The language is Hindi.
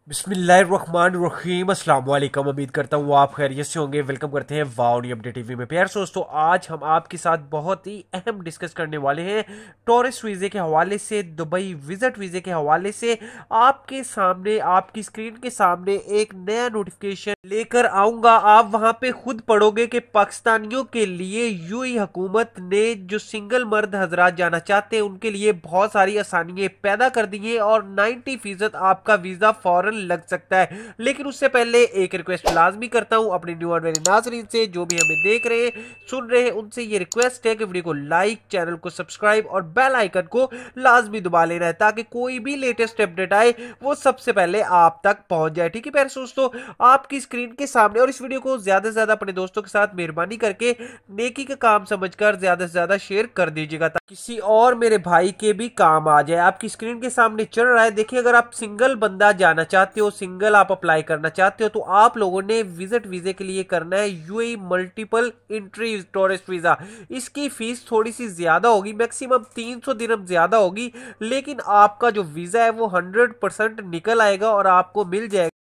बिस्मिल्लाहिर्रहमानिर्रहीम अस्सलाम वालेकुम। उम्मीद करता हूँ आप खैरियत से होंगे। वेलकम करते हैं वाओ न्यू अपडेट टीवी में। प्यारे दोस्तों, आज हम आपके साथ बहुत ही अहम डिस्कस करने वाले हैं टूरिस्ट वीज़े के हवाले से, दुबई विजिट वीज़े के हवाले से। आपके सामने, आपकी स्क्रीन के सामने एक नया नोटिफिकेशन लेकर आऊँगा। आप वहाँ पे खुद पढ़ोगे कि पाकिस्तानियों के लिए यूएई हुकूमत ने जो सिंगल मर्द हजरात जाना चाहते हैं उनके लिए बहुत सारी आसानियाँ पैदा कर दी है और 90% आपका वीज़ा फौरन लग सकता है। लेकिन उससे पहले एक रिक्वेस्ट लाजमी करता हूं अपने न्यू और मेरे नाज़रीन से, जो भी हमें देख रहे हैं सुन रहे हैं, उनसे ये रिक्वेस्ट है कि वीडियो को लाइक, चैनल को सब्सक्राइब और बेल आइकन को लाजमी दबा लेना है ताकि कोई भी लेटेस्ट अपडेट आए वो सबसे पहले आप तक पहुंच जाए। ठीक है प्यारे दोस्तों, आपकी स्क्रीन के सामने, और इस वीडियो को ज्यादा से ज्यादा अपने दोस्तों के साथ मेहरबानी करके नेकी का काम समझकर ज्यादा से ज्यादा शेयर कर दीजिएगा ताकि किसी और मेरे भाई के भी काम आ जाए। आपकी स्क्रीन के सामने चल रहा है, देखिए, अगर आप सिंगल बंदा जाना चाहते हो, सिंगल आप अप्लाई करना चाहते हो, तो आप लोगों ने विजिट वीजे के लिए करना है UAE multiple entry tourist visa. इसकी फीस थोड़ी सी ज्यादा होगी, मैक्सिमम 300 दिरहम ज्यादा होगी, लेकिन आपका जो वीजा है वो 100% निकल आएगा और आपको मिल जाएगा